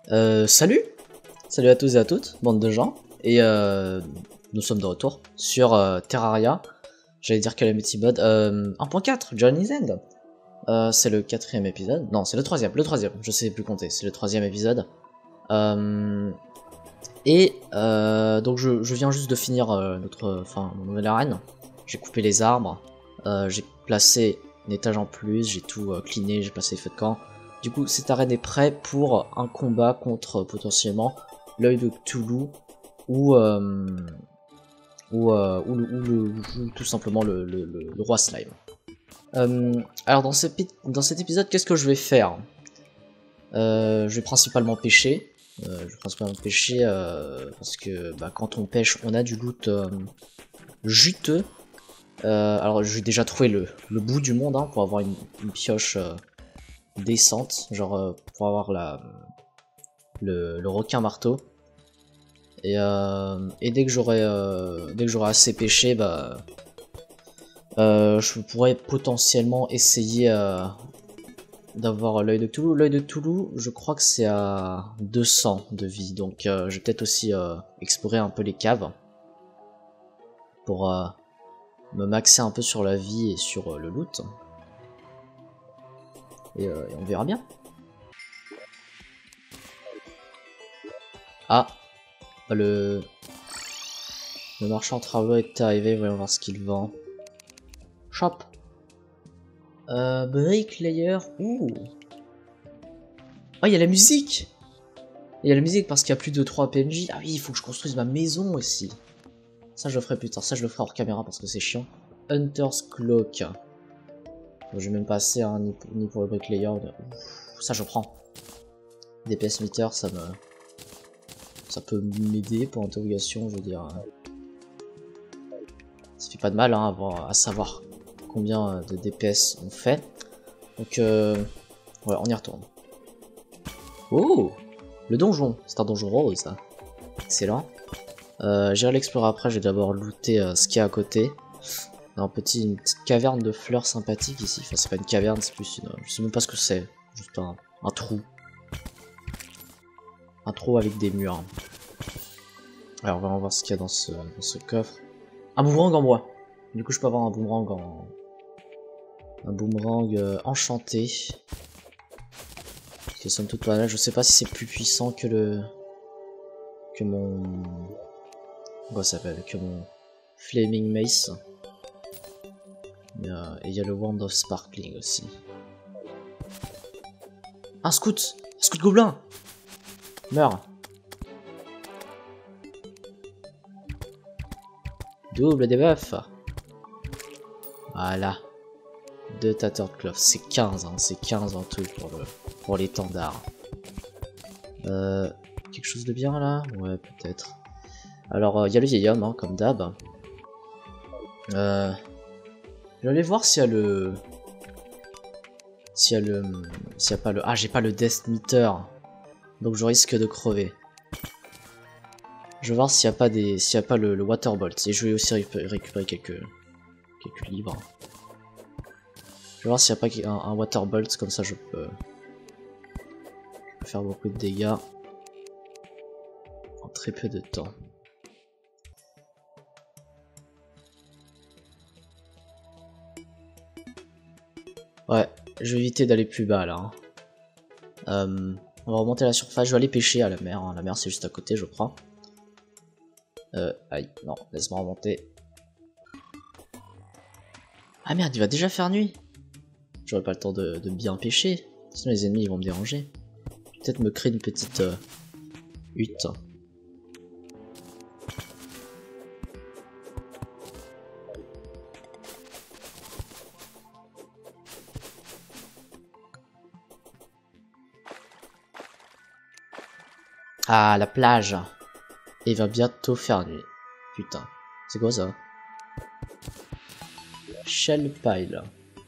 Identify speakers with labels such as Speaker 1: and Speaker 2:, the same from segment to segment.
Speaker 1: Salut! Salut à tous et à toutes, bande de gens, et nous sommes de retour sur Terraria, j'allais dire Calamity Mode, 1.4, Journey's End. C'est le quatrième épisode, non c'est le troisième, je sais plus compter, c'est le troisième épisode. Donc je viens juste de finir mon nouvelle arène, j'ai coupé les arbres, j'ai placé un étage en plus, j'ai tout cleané, j'ai placé les feux de camp. Du coup, cette arène est prête pour un combat contre potentiellement l'œil de Cthulhu ou tout simplement le roi slime. Alors dans cet épisode, qu'est-ce que je vais faire? Je vais principalement pêcher. Parce que quand on pêche, on a du loot juteux. Alors j'ai déjà trouvé le bout du monde pour avoir une pioche décente, genre pour avoir le requin marteau. Et dès que j'aurai assez pêché, je pourrais potentiellement essayer d'avoir l'œil de Cthulhu. L'œil de Cthulhu, je crois que c'est à 200 de vie, donc je vais peut-être aussi explorer un peu les caves pour me maxer un peu sur la vie et sur le loot. Et on verra bien. Ah, le marchand en travaux est arrivé, voyons voir ce qu'il vend. Shop. Bricklayer. Ouh. Oh, il y a la musique. Il y a la musique parce qu'il y a plus de 3 PNJ. Ah oui, il faut que je construise ma maison aussi. Ça, je le ferai plus tard. Ça, je le ferai hors caméra parce que c'est chiant. Hunter's Cloak. Bon, j'ai même pas assez ni pour le bricklayer. Ouf, ça, je prends. DPS meter, ça peut m'aider pour interrogation, je veux dire. Ça fait pas de mal à savoir combien de DPS on fait. Donc voilà, on y retourne. Oh, le donjon, c'est un donjon rose ça. Excellent. J'irai l'explorer après, je vais d'abord looter ce qu'il y a à côté. Une petite caverne de fleurs sympathique ici. Enfin c'est pas une caverne, c'est plus une... Je sais même pas ce que c'est. Juste un trou. Un trou avec des murs. Alors on va voir ce qu'il y a dans ce coffre. Un boomerang en bois. Du coup je peux avoir un boomerang enchanté. Qui somme toute pas là. Je sais pas si c'est plus puissant que mon... Comment ça s'appelle? Que mon Flaming Mace. Et il y a le Wand of Sparkling aussi. Un scout! Un scout gobelin! Meurs! Double debuff. Voilà. 2 Tattered Cloth. C'est 15, c'est 15 en tout pour l'étendard. Quelque chose de bien là? Ouais, peut-être. Alors, il y a le vieil homme, comme d'hab. Je vais aller voir s'il y a le... S'il y a pas le... Ah, j'ai pas le Death Meter. Donc je risque de crever. Je vais voir s'il n'y a pas le Waterbolt. Et je vais aussi récupérer quelques livres. Je vais voir s'il n'y a pas un Waterbolt, comme ça je peux faire beaucoup de dégâts en très peu de temps. Ouais, je vais éviter d'aller plus bas là. On va remonter à la surface, je vais aller pêcher à la mer. La mer c'est juste à côté je crois. Aïe, non, laisse-moi remonter. Ah merde, il va déjà faire nuit. J'aurai pas le temps de bien pêcher. Sinon les ennemis ils vont me déranger. Peut-être me créer une petite hutte. Ah, la plage. Et il va bientôt faire nuit. Putain. C'est quoi ça? Shell pile.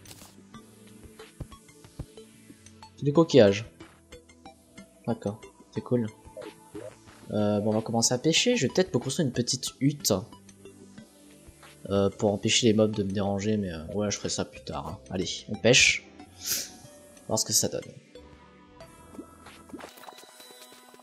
Speaker 1: C'est des coquillages. D'accord. C'est cool. Bon, on va commencer à pêcher. Je vais peut-être me construire une petite hutte. Pour empêcher les mobs de me déranger. Mais ouais, je ferai ça plus tard. Allez, on pêche. On va voir ce que ça donne.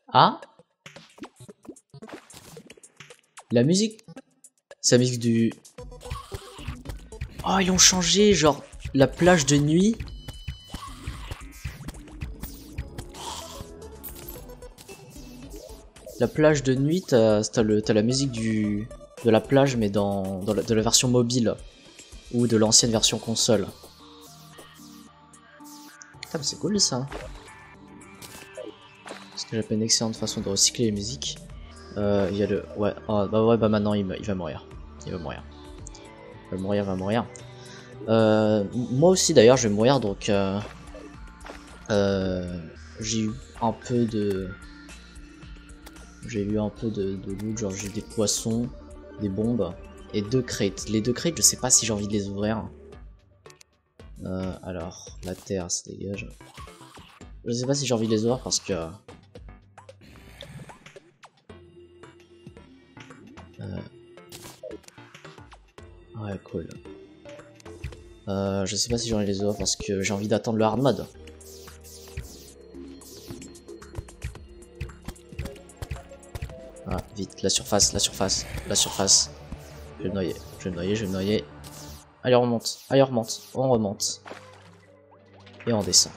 Speaker 1: Ah, la musique. C'est la musique du... Oh, ils ont changé, genre, la plage de nuit. La plage de nuit, t'as la musique de la plage, mais de la version mobile. Ou de l'ancienne version console. Putain, mais c'est cool ça. Ce que j'appelle une excellente façon de recycler les musiques. Il y a le... Ouais, oh, bah maintenant il va mourir. Il va mourir. Il va mourir. Moi aussi d'ailleurs je vais mourir, donc j'ai eu un peu de... J'ai eu un peu de loot, genre j'ai eu des poissons, des bombes et 2 crates. Les 2 crates, je sais pas si j'ai envie de les ouvrir. Alors, la terre se dégage. Je sais pas si j'ai envie de les ouvrir parce que... Ouais, cool. Je sais pas si j'ai envie de les ouvrir parce que j'ai envie d'attendre le hard mode. Ah, vite, la surface, la surface, la surface. Je vais me noyer, je vais me noyer, je vais me noyer. Allez, on remonte, allez, on remonte, on remonte. Et on descend.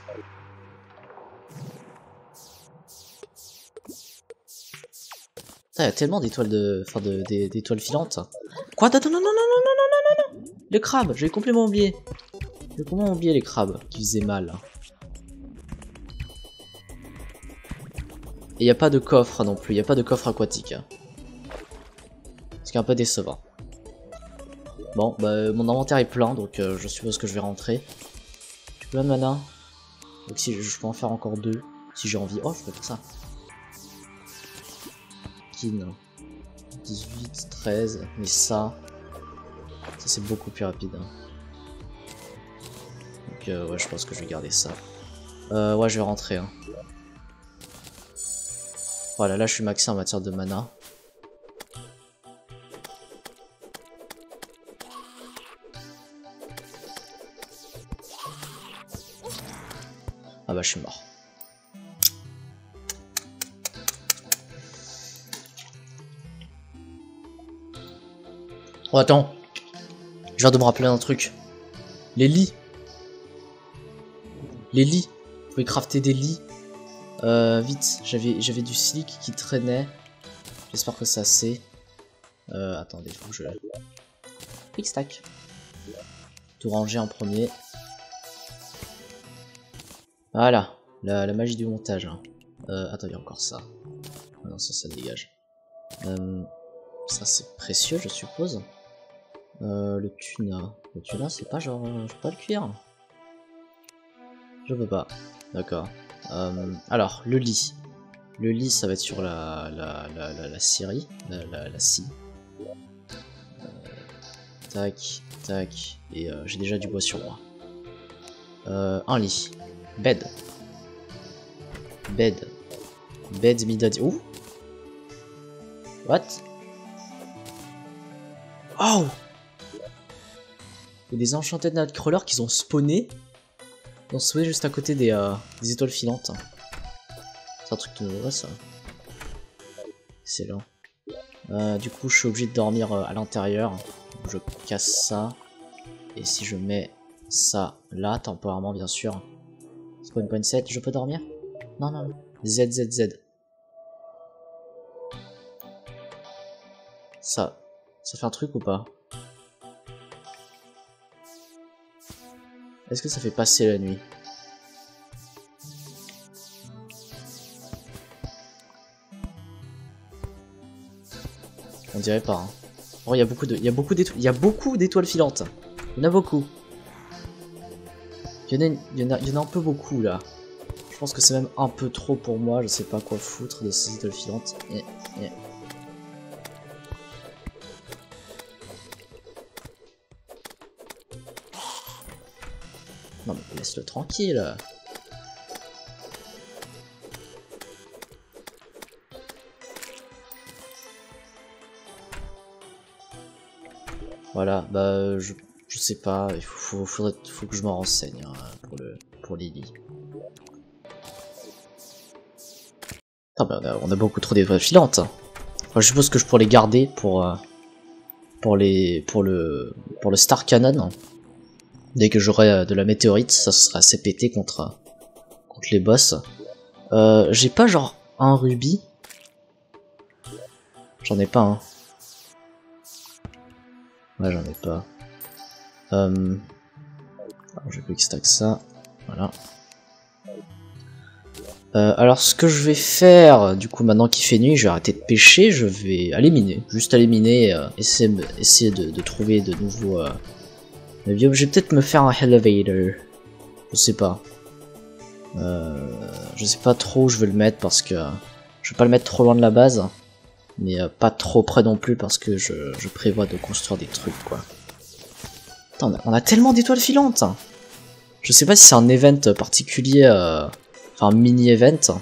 Speaker 1: Il y a tellement d'étoiles de... Enfin, d'étoiles filantes. Quoi? Non, non, non, non, non, non, non, non, non, non. Les crabes, j'ai complètement oublié. J'ai complètement oublié les crabes qui faisaient mal. Et il n'y a pas de coffre non plus, il n'y a pas de coffre aquatique. Ce qui est un peu décevant. Bon, bah mon inventaire est plein, donc je suppose que je vais rentrer. J'ai plein de mana. Donc si je peux en faire encore 2, si j'ai envie. Oh, je peux faire ça. Kin. 18, 13, mais ça c'est beaucoup plus rapide. Hein. Donc ouais, je pense que je vais garder ça. Ouais, je vais rentrer. Hein. Voilà, là je suis maxé en matière de mana. Ah bah je suis mort. Oh attends, je viens de me rappeler un truc. Les lits. Les lits. Vous pouvez crafter des lits. Vite, j'avais du silic qui traînait. J'espère que ça c'est. Attendez, faut que je... Quick stack. Tout ranger en premier. Voilà, la magie du montage. Hein. Attends, il y a encore ça. Ah non, ça dégage. Ça c'est précieux, je suppose. Le tuna. Le tuna, c'est pas genre... je peux pas le cuire. Je peux pas. D'accord. Alors, le lit. Le lit, ça va être sur la scierie. La scie. Tac, tac. Et j'ai déjà du bois sur moi. Un lit. Bed. Bed. Bed midadi. Ouh. What? Oh! Il y a des enchanted nightcrawlers qui sont spawnés. Ils ont spawné juste à côté des étoiles filantes. C'est un truc de nouveau ça. Excellent. Du coup, je suis obligé de dormir à l'intérieur. Je casse ça. Et si je mets ça là, temporairement bien sûr. Spawn point 7, je peux dormir? Non, non, non. ZZZ. Ça fait un truc ou pas? Est-ce que ça fait passer la nuit? On dirait pas. Hein. Oh, il y a beaucoup d'étoiles filantes. Il y en a beaucoup. Il y en a un peu beaucoup là. Je pense que c'est même un peu trop pour moi. Je sais pas quoi foutre de ces étoiles filantes. Non mais laisse-le tranquille. Voilà, bah je sais pas, il faut que je m'en renseigne hein, pour les lits. Putain, bah, on a beaucoup trop d'étoiles filantes. Enfin, je suppose que je pourrais les garder pour le Star Cannon. Dès que j'aurai de la météorite, ça sera assez pété contre les boss. J'ai pas genre un rubis. J'en ai pas un. Ouais, j'en ai pas. Alors, je vais quick stack ça. Voilà. Alors ce que je vais faire, du coup maintenant qu'il fait nuit, je vais arrêter de pêcher, je vais aller miner. Juste aller miner, essayer de trouver de nouveaux biomes. Je vais peut-être me faire un elevator. Je sais pas. Je sais pas trop où je vais le mettre parce que je vais pas le mettre trop loin de la base. Mais pas trop près non plus parce que je prévois de construire des trucs quoi. Attends, on a tellement d'étoiles filantes. Je sais pas si c'est un event particulier, enfin un mini-event.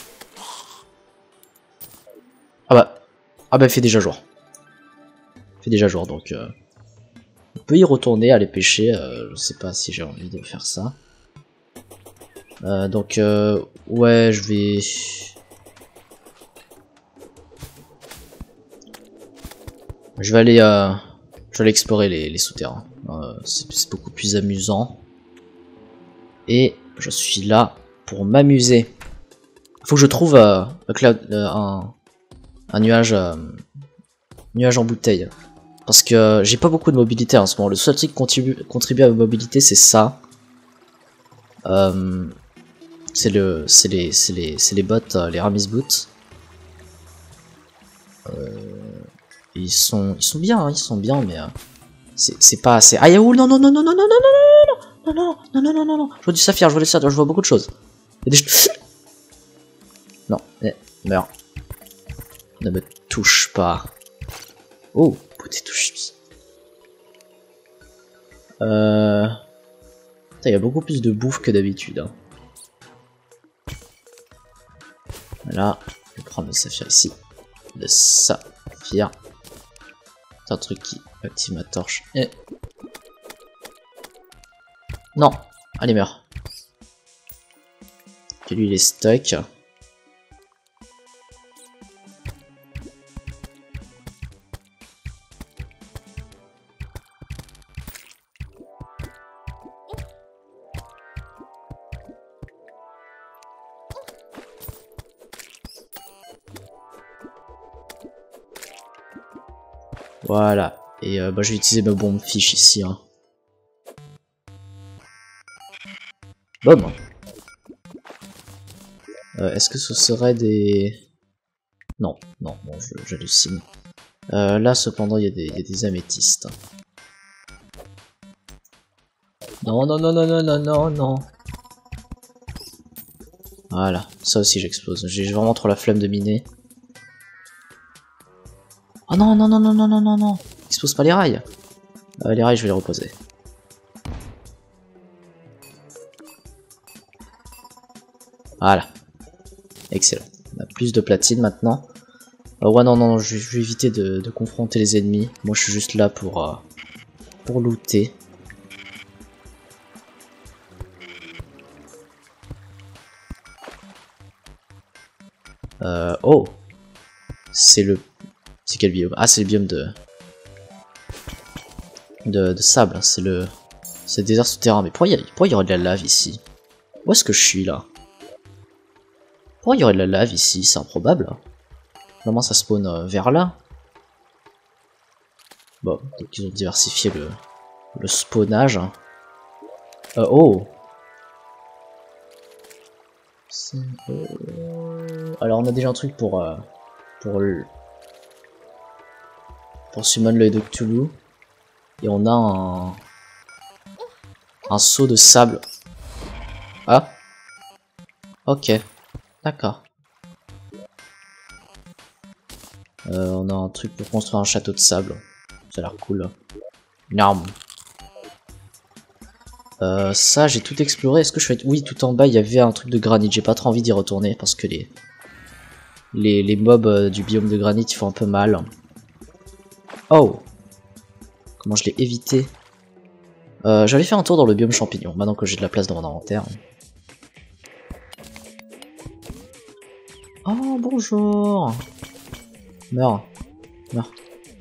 Speaker 1: Ah bah il fait déjà jour. Il fait déjà jour donc on peut y retourner, aller pêcher, je sais pas si j'ai envie de faire ça. Donc ouais je vais... Je vais aller explorer les souterrains. C'est beaucoup plus amusant. Et je suis là pour m'amuser. Faut que je trouve un nuage, nuage en bouteille. Parce que j'ai pas beaucoup de mobilité en ce moment. Le seul truc qui contribue à ma mobilité, c'est ça. C'est les bots, les Ramis Boots. Ils sont bien, hein, ils sont bien, mais c'est pas assez. Aïe, non, non, non, non, non, non, non, non, non, non, non, non, non, non, non, je vois du saphir, je vois du saphir, je vois beaucoup de choses. Il y a des... Non, meurs. Ne me touche pas. Oh, putain, touche. Putain, il y a beaucoup plus de bouffe que d'habitude. Hein. Voilà, je vais prendre le saphir ici. Le saphir. C'est un truc qui active ma torche. Et... Non, allez meurs. Et lui il est stuck. Voilà, et bah, je vais utiliser ma bombe fiche ici. Hein. Boum. Est-ce que ce serait des... Non, non, bon, j'hallucine. Là, cependant, il y a des améthystes. Non, non, non, non, non, non, non, non. Voilà, ça aussi j'explose. J'ai vraiment trop la flemme de miner. Oh non, non, non, non, non, non, non, non. Expose pas les rails. Les rails, je vais les reposer. Voilà. Excellent. On a plus de platine maintenant. Ouais, non, non, je vais éviter de confronter les ennemis. Moi, je suis juste là pour looter. Oh. C'est quel biome? Ah, c'est le biome de sable. C'est le désert souterrain. Mais pourquoi il y aurait de la lave ici? Où est-ce que je suis là? Pourquoi il y aurait de la lave ici? C'est improbable. Normalement ça spawn vers là. Bon, donc ils ont diversifié le spawnage. Oh. Alors on a déjà un truc pour summon l'œil de Cthulhu. Et on a un seau de sable. Ah. Ok. D'accord. On a un truc pour construire un château de sable. Ça a l'air cool. Une arme. Ça, j'ai tout exploré. Est-ce que je fais... Oui, tout en bas, il y avait un truc de granit. J'ai pas trop envie d'y retourner parce que les mobs du biome de granit, ils font un peu mal. Oh! Comment je l'ai évité? J'allais faire un tour dans le biome champignon, maintenant que j'ai de la place dans mon inventaire. Oh, bonjour. Meurs. Meurs.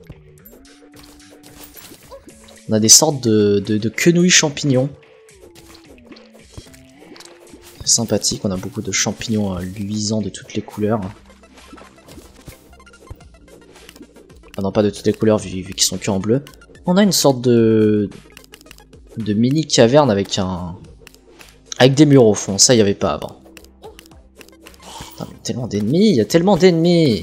Speaker 1: On a des sortes de quenouilles champignons. C'est sympathique, on a beaucoup de champignons luisants de toutes les couleurs. Ah non, pas de toutes les couleurs vu qu'ils sont que en bleu. On a une sorte de mini caverne avec des murs au fond, ça il y avait pas avant. Putain, mais tellement d'ennemis, il y a tellement d'ennemis.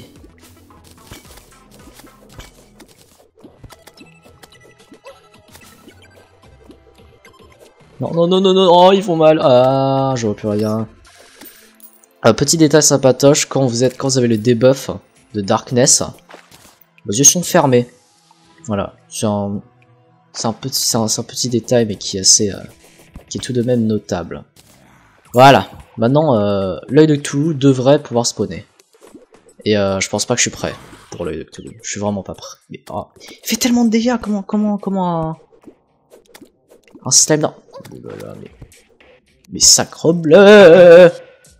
Speaker 1: Non, non, non, non, non, oh, ils font mal. Ah, je vois plus rien. Petit détail sympatoche, quand vous avez le debuff de Darkness, vos yeux sont fermés. Voilà, c'est un petit détail, mais qui est assez, qui est tout de même notable. Voilà, maintenant, l'œil de Cthulhu devrait pouvoir spawner. Et je pense pas que je suis prêt pour l'œil de Cthulhu. Je suis vraiment pas prêt. Mais, oh, il fait tellement de dégâts, comment un slime dans... Oh là là, mais sacre bleu.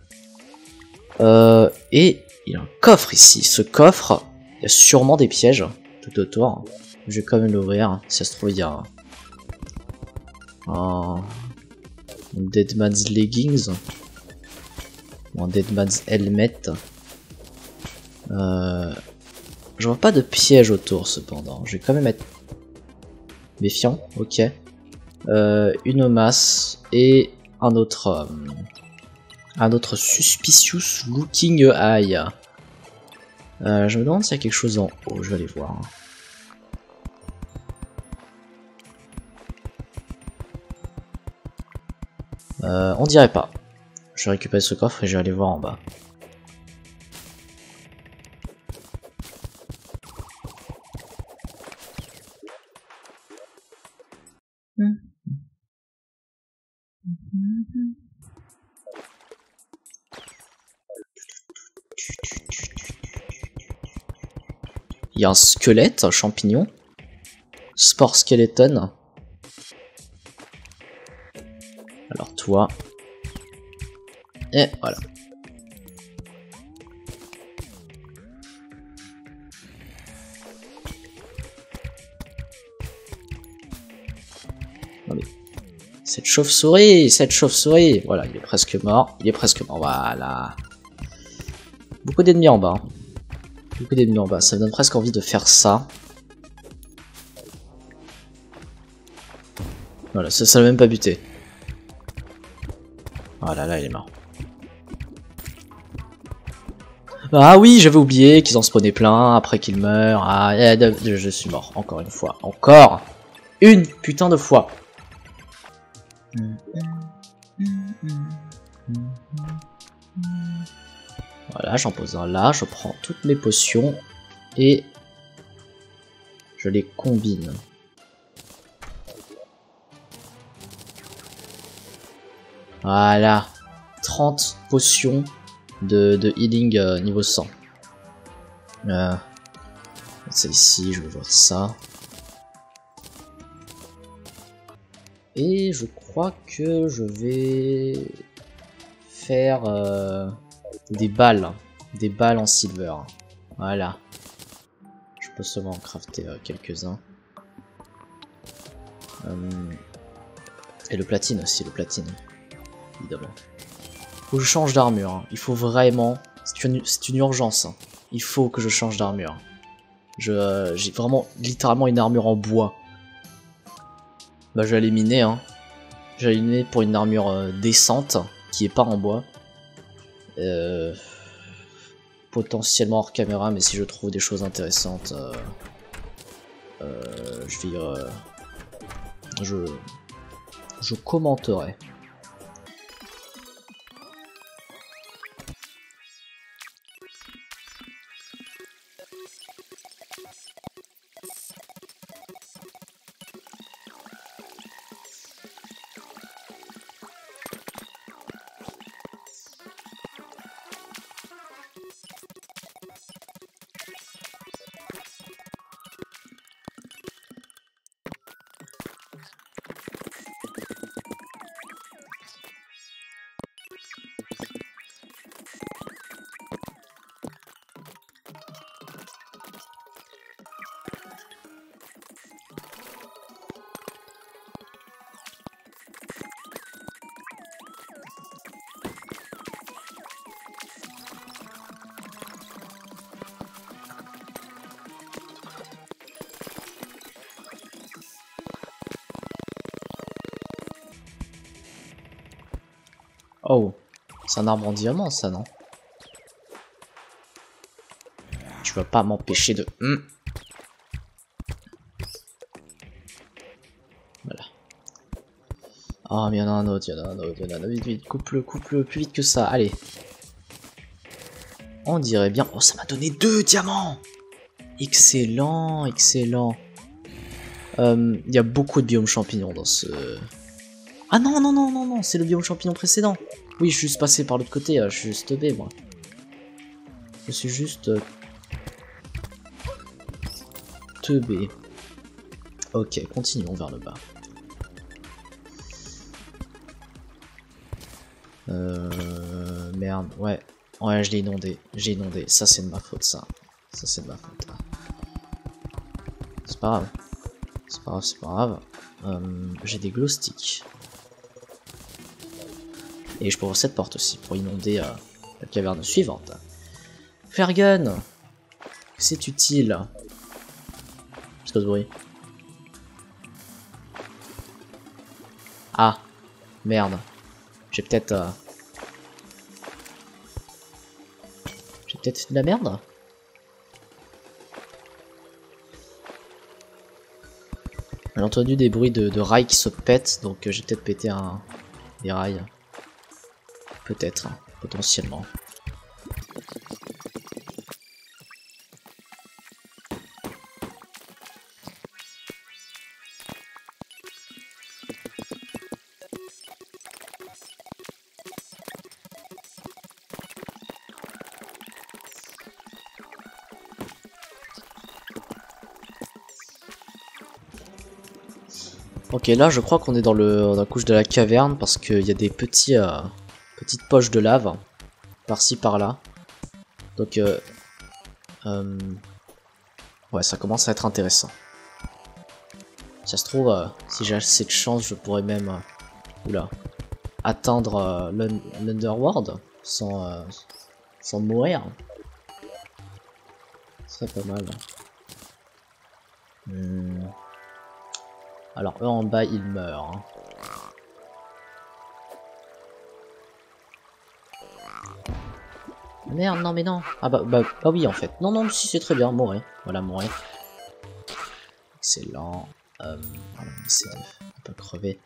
Speaker 1: Et il y a un coffre ici. Ce coffre, il y a sûrement des pièges tout autour. Je vais quand même l'ouvrir. Si ça se trouve, il y a un Deadman's Leggings. Ou un Deadman's Helmet. Je vois pas de piège autour cependant. Je vais quand même être méfiant. Ok. Une masse et un autre suspicious looking eye. Je me demande s'il y a quelque chose en haut. Je vais aller voir. On dirait pas. Je vais récupérer ce coffre et je vais aller voir en bas. Il y a un squelette, un champignon. Spore skeleton. Alors toi. Et voilà. Non mais... Cette chauve-souris. Voilà, il est presque mort. Voilà. Beaucoup d'ennemis en bas. Ça me donne presque envie de faire ça. Voilà, ça l'a même pas buté. Voilà, là il est mort. Ah oui, j'avais oublié qu'ils en spawnaient plein après qu'ils meurent. Ah, je suis mort, encore une fois. Encore une putain de fois. Voilà, j'en pose un là, je prends toutes mes potions et je les combine. Voilà, 30 potions de healing niveau 100. C'est ici, je vais voir ça. Et je crois que je vais faire des balles en silver. Voilà. Je peux seulement en crafter quelques-uns. Et le platine aussi, évidemment. Faut que je change d'armure. Hein. Il faut vraiment... C'est une urgence. Hein. Il faut que je change d'armure. J'ai vraiment littéralement une armure en bois. Bah je vais aller miner. Hein. Je vais aller miner pour une armure décente qui est pas en bois. Potentiellement hors caméra, mais si je trouve des choses intéressantes, je commenterai. Oh, c'est un arbre en diamant, ça, non? Tu vas pas m'empêcher de... Voilà. Ah, mais il y en a un autre, il y en a un autre, il y en a un autre. Vite, vite, coupe-le, coupe-le, plus vite que ça, allez. On dirait bien... Oh, ça m'a donné 2 diamants! Excellent, excellent. Il y a beaucoup de biomes champignons dans ce... Ah non, non, non, non, non, c'est le biome champignon précédent. Oui, je suis juste passé par l'autre côté, je suis juste teubé, moi. Je suis juste... teubé. Ok, continuons vers le bas. Merde, ouais. Ouais, je l'ai inondé, j'ai inondé. Ça, c'est de ma faute, ça. Ça, c'est de ma faute. C'est pas grave. C'est pas grave, c'est pas grave. J'ai des glow sticks. Et je peux ouvrir cette porte aussi pour inonder la caverne suivante. Flare gun, c'est utile. C'est quoi ce bruit? Ah, merde. J'ai peut-être... J'ai peut-être fait de la merde? J'ai entendu des bruits de rails qui se pètent, donc j'ai peut-être pété des rails. Peut-être, hein, potentiellement. Ok, là je crois qu'on est dans la couche de la caverne parce qu'il y a des petites poches de lave par-ci par-là. Donc ouais, ça commence à être intéressant. Ça se trouve, si j'ai assez de chance, je pourrais même oula, atteindre l'Underworld sans mourir. C'est pas mal. Alors eux en bas ils meurent. Hein. Merde, non mais non. Ah bah oui en fait. Non non si c'est très bien, mourir. Voilà, mourir. Excellent. On va essayer de pas crever.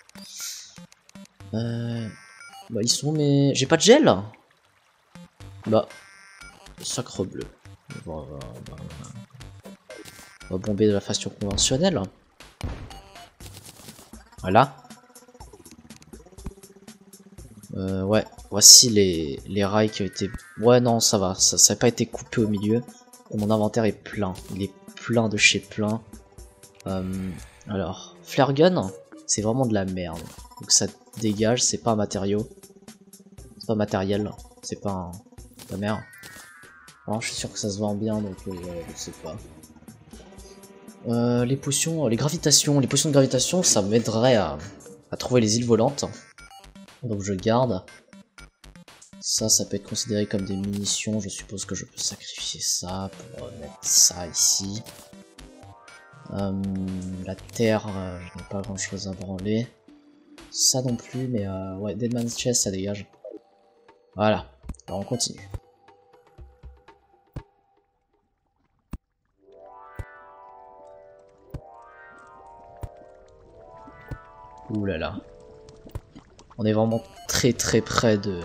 Speaker 1: Bah ils sont mais... J'ai pas de gel. Bah. Sacre bleu. On va bomber de la façon conventionnelle. Voilà. Ouais, voici les rails qui ont été... Ouais, non, ça va, ça n'a pas été coupé au milieu. Et mon inventaire est plein, il est plein de chez plein. Alors, flare gun, c'est vraiment de la merde. Donc ça dégage, c'est pas un matériau. C'est pas matériel, c'est pas la merde. Alors, je suis sûr que ça se vend bien, donc je sais pas. Les potions, les potions de gravitation, ça m'aiderait à trouver les îles volantes. Donc je garde. Ça peut être considéré comme des munitions. Je suppose que je peux sacrifier ça pour mettre ça ici. La terre, je n'ai pas grand chose à branler. Ça non plus, mais ouais, Deadman's Chest, ça dégage. Voilà, alors on continue. Ouh là là. On est vraiment très très près de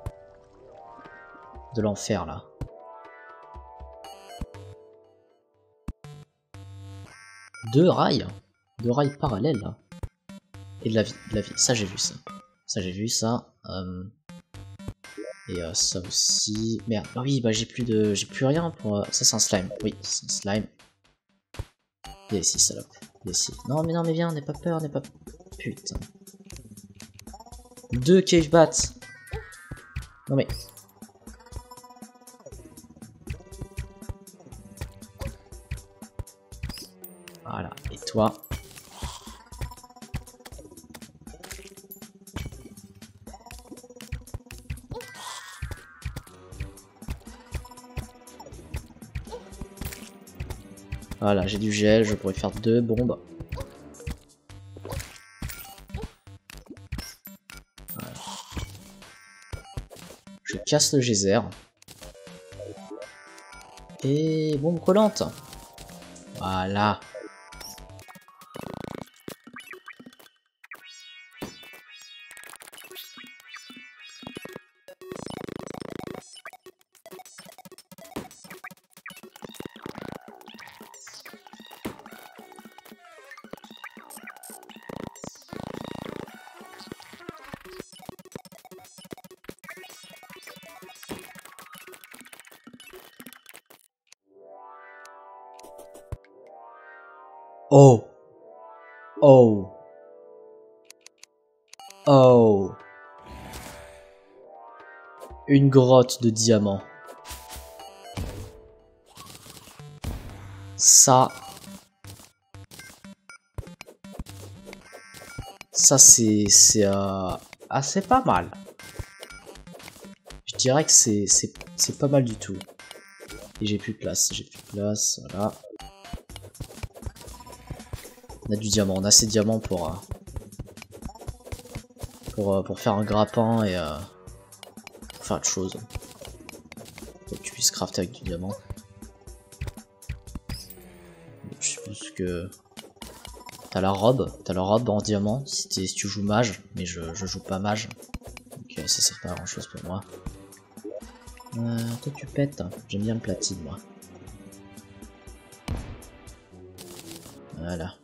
Speaker 1: l'enfer là. Deux rails parallèles là. Et de la vie, ça j'ai vu ça. Ça j'ai vu ça. Et ça aussi. Merde. Ah oui, bah j'ai plus rien pour. Ça c'est un slime. Oui, c'est un slime. Viens ici, salope. Viens ici. Non mais viens, n'aie pas peur, n'aie pas. Putain. 2 cave bats. Non mais. Voilà. Et toi. Voilà, j'ai du gel, je pourrais faire 2 bombes. Voilà. te casse le geyser. Et bombe collante. Voilà. Oh. Oh. Oh. Une grotte de diamants. Ça c'est assez pas mal. Je dirais que c'est pas mal du tout. Et j'ai plus de place, voilà. On a du diamant, on a assez de diamants pour faire un grappin et pour faire autre chose. Pour que tu puisses crafter avec du diamant. Je suppose que t'as la robe en diamant si tu joues mage, mais je joue pas mage. Donc ça sert pas à grand chose pour moi. Toi tu pètes, hein. J'aime bien le platine moi. Voilà.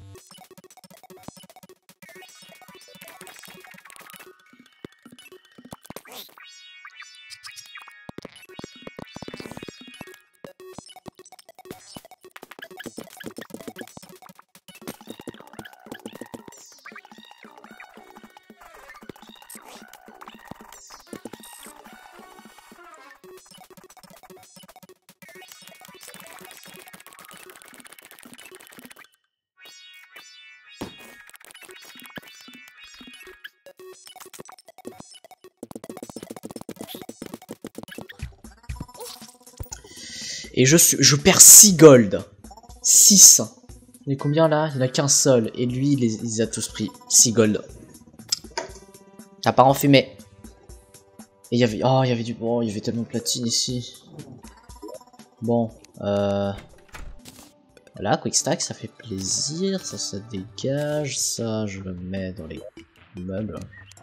Speaker 1: Et je perds 6 gold. 6. Il y a combien là? Il n'y en a qu'un seul. Et lui, il les a tous pris. 6 gold. Ça part en fumée. Et il y avait... Oh, il y avait du... Oh, il y avait tellement de platine ici. Bon. Voilà, quick stack, ça fait plaisir. Ça dégage. Ça, je le mets dans les meubles.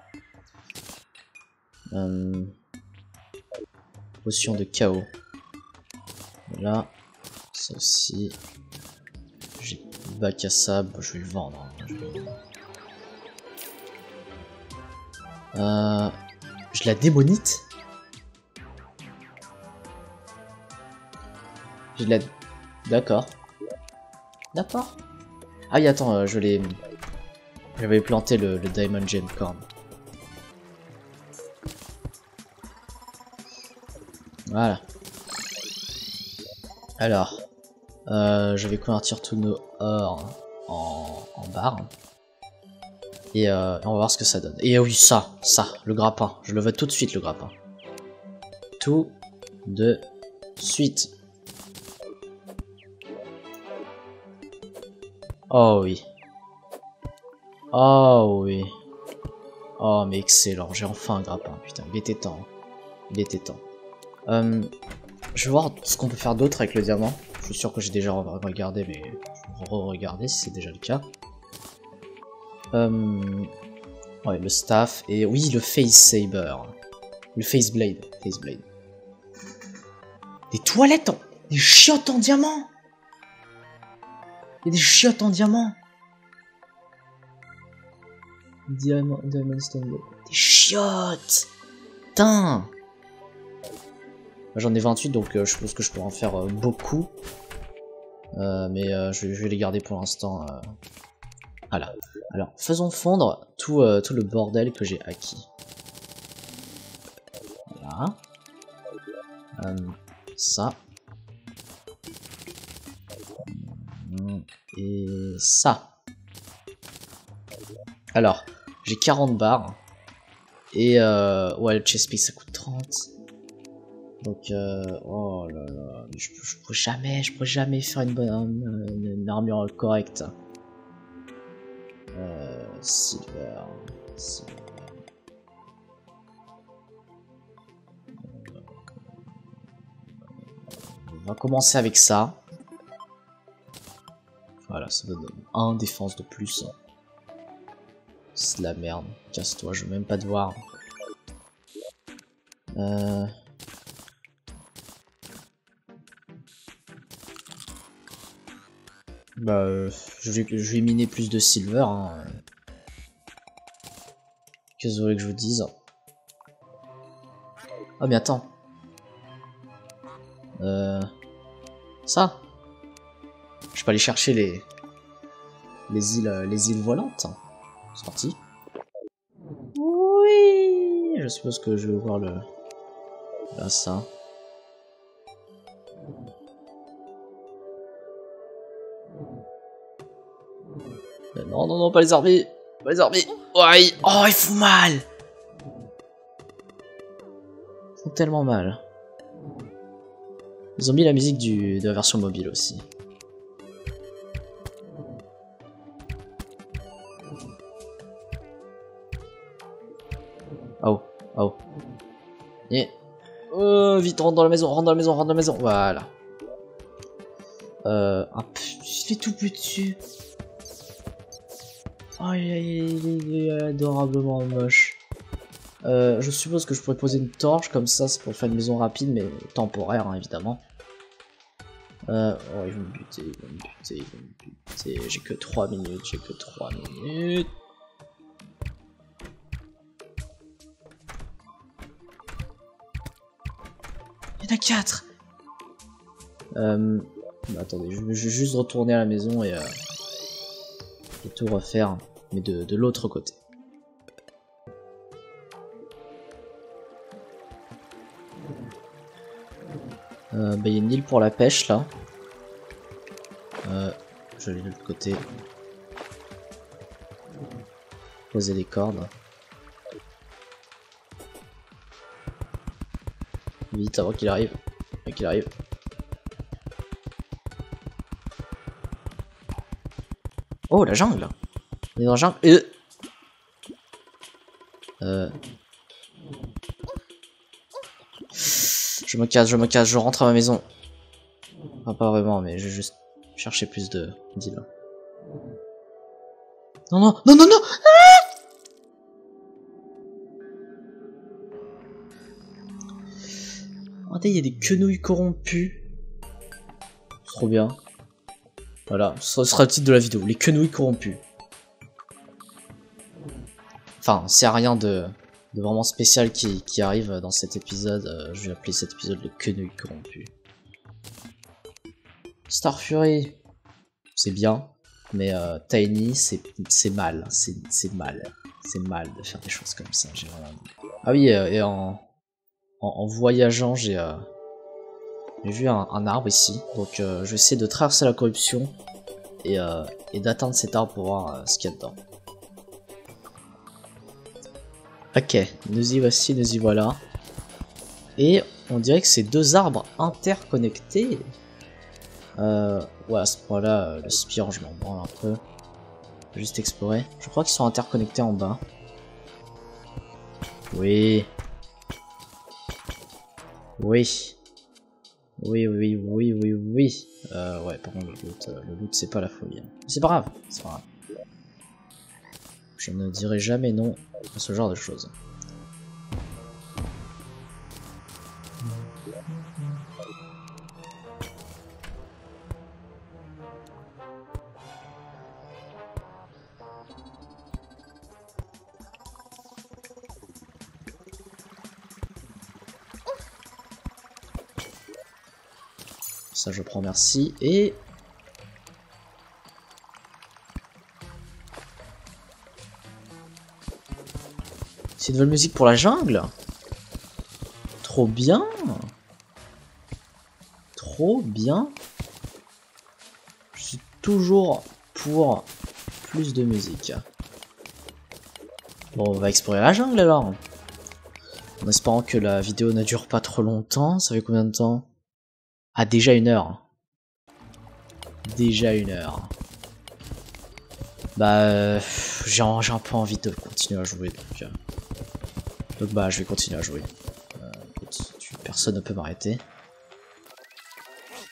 Speaker 1: Potion de chaos. Voilà, ça aussi. J'ai bac à sable, je vais le vendre. Je la démonite. Je la... D'accord. D'accord. Ah oui, attends, j'avais planté le Diamond Gem Corn. Voilà. Alors, je vais convertir tous nos ors en barres. Et on va voir ce que ça donne. Et oui, ça, le grappin. Je le veux tout de suite, le grappin. Tout de suite. Oh oui. Oh oui. Oh mais excellent, j'ai enfin un grappin, putain, il était temps. Il était temps. Je vais voir ce qu'on peut faire d'autre avec le diamant. Je suis sûr que j'ai déjà regardé, mais je vais re-regarder si c'est déjà le cas. Ouais, le staff, et oui, le face saber. Le face blade. Des toilettes en... Des chiottes en diamant. Il y a des chiottes en diamant. Diamond stone. Des chiottes. Putain. J'en ai 28, donc je pense que je pourrais en faire beaucoup. Mais je vais les garder pour l'instant. Voilà. Alors, faisons fondre tout le bordel que j'ai acquis. Voilà. Ça. Et ça. Alors, j'ai 40 barres. Et ouais, le chest piece ça coûte 30. Donc, oh là là, je pourrais jamais faire une armure correcte. Silver. On va commencer avec ça. Voilà, ça donne 1 défense de plus. C'est de la merde. Casse-toi, je veux même pas te voir. Bah, je vais miner plus de silver. Hein. Qu'est-ce que vous voulez que je vous dise? Ah, mais attends. Ça. Je peux aller chercher les îles volantes. C'est parti. Oui. Je suppose que je vais ouvrir le... Là, ça. Non, non, non, pas les armées. Pas les armées. Ouais. Oh, il fout mal. Ils font tellement mal. Ils ont mis la musique de la version mobile aussi. Oh, oh. Et... vite, rentre dans la maison, rentre dans la maison, rentre dans la maison. Voilà. Ah, je l'ai tout plus dessus. Oh, il est adorablement moche. Je suppose que je pourrais poser une torche, comme ça, c'est pour faire une maison rapide, mais temporaire, hein, évidemment. Oh, ils vont me buter, ils vont me buter, ils vont me buter. J'ai que 3 minutes, j'ai que 3 minutes. Il y en a 4. Bah, attendez, je vais juste retourner à la maison et tout refaire, mais de l'autre côté. Bah, il y a une île pour la pêche là. Je vais de l'autre côté. Poser les cordes. Vite avant qu'il arrive. Avant qu'il arrive. Oh, la jungle! On est dans la jungle. Je me casse, je rentre à ma maison. Enfin, pas vraiment, mais je vais juste chercher plus d'îles. Non, non, non, non, non! Regardez, il y a des quenouilles corrompues. C'est trop bien. Voilà, ce sera le titre de la vidéo, les quenouilles corrompues. Enfin, s'il n'y a rien de vraiment spécial qui arrive dans cet épisode, je vais appeler cet épisode le quenouille corrompu. Star Fury, c'est bien, mais Tiny, c'est mal, c'est mal. C'est mal de faire des choses comme ça, j'ai vraiment... Ah oui, et en voyageant, j'ai vu un arbre ici, donc je vais essayer de traverser la corruption et d'atteindre cet arbre pour voir ce qu'il y a dedans. Ok, nous y voici, nous y voilà. Et on dirait que c'est 2 arbres interconnectés. Ouais, à ce point-là, le spire, je m'en branle un peu. Juste explorer. Je crois qu'ils sont interconnectés en bas. Oui. Oui. Oui, oui, oui, oui, oui. Ouais, par contre, le loot c'est pas la folie. Hein. C'est pas grave, c'est pas grave. Je ne dirai jamais non à ce genre de choses. Ça je prends, merci. Et... c'est une nouvelle musique pour la jungle. Trop bien. Trop bien. Je suis toujours pour plus de musique. Bon, on va explorer la jungle alors. En espérant que la vidéo ne dure pas trop longtemps. Ça fait combien de temps? Ah, déjà 1 heure. Déjà 1 heure. Bah, j'ai un peu envie de continuer à jouer. Donc bah, je vais continuer à jouer. Écoute, personne ne peut m'arrêter.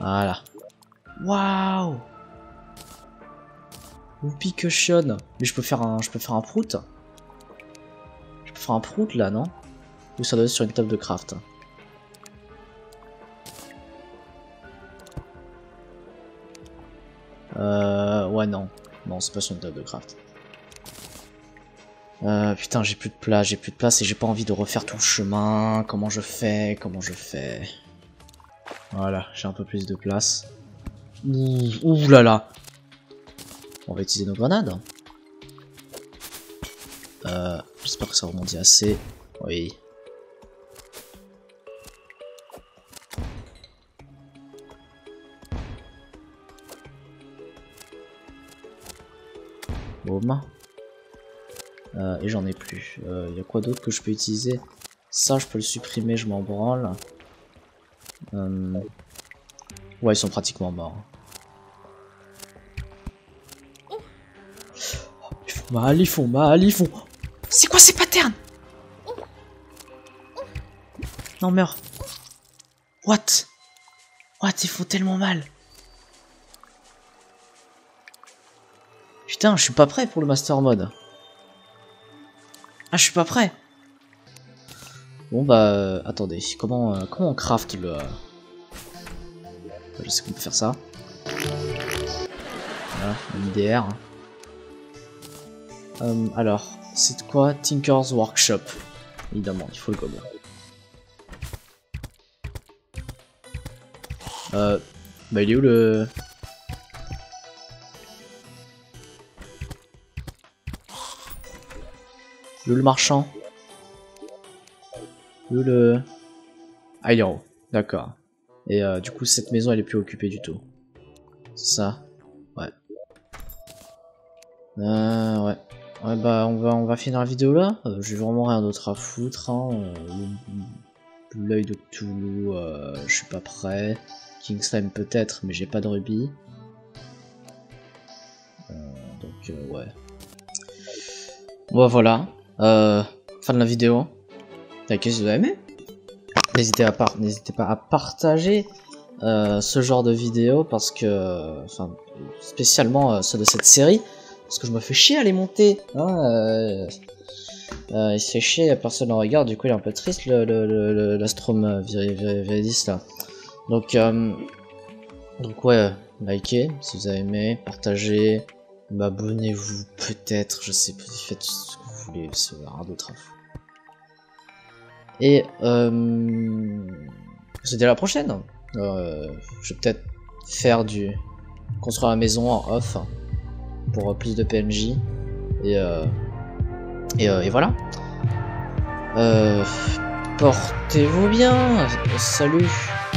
Speaker 1: Voilà. Waouh. Whoopie cushion. Mais je peux faire un prout. Je peux faire un prout là, non? Ou ça doit être sur une table de craft. Ouais, non. Non, c'est pas sur une table de craft. Putain, j'ai plus de place et j'ai pas envie de refaire tout le chemin. Comment je fais? Voilà, j'ai un peu plus de place. Ouh là là. On va utiliser nos grenades. J'espère que ça rebondit assez. Oui. Boum. Et j'en ai plus. Y a quoi d'autre que je peux utiliser? Ça, je peux le supprimer, je m'en branle. Ouais, ils sont pratiquement morts. Ils font mal. C'est quoi ces patterns? Non, meurs. What, ils font tellement mal. Putain, je suis pas prêt pour le master mode. Ah, je suis pas prêt. Bon bah, attendez, comment on craft le... Je sais qu'on peut faire ça. Voilà, un IDR. Alors, c'est quoi? Tinker's Workshop. Évidemment, il faut le gobelin. Bah il est où le... Le marchand. Ah, il est en haut. D'accord. Et du coup, cette maison, elle est plus occupée du tout. C'est ça? Ouais. Ouais. Ouais, bah, on va finir la vidéo là. J'ai vraiment rien d'autre à foutre. Hein. L'œil de Cthulhu, je suis pas prêt. King Slime peut-être, mais j'ai pas de rubis. Donc, ouais. Bon, voilà. Fin de la vidéo. Likez si vous avez aimé. N'hésitez pas à partager ce genre de vidéo parce que, enfin, spécialement ceux de cette série, parce que je me fais chier à les monter. Hein, il se fait chier, personne ne regarde, du coup il est un peu triste l'Astrom Viridis là. Donc ouais, likez si vous avez aimé, partagez, abonnez-vous peut-être, je sais pas, faites ce que vous voulez, si vous avez rien d'autre à foutre. Et je vous dis à la prochaine. Je vais peut-être faire construire la maison en off pour plus de PNJ et voilà. Portez-vous bien. Salut.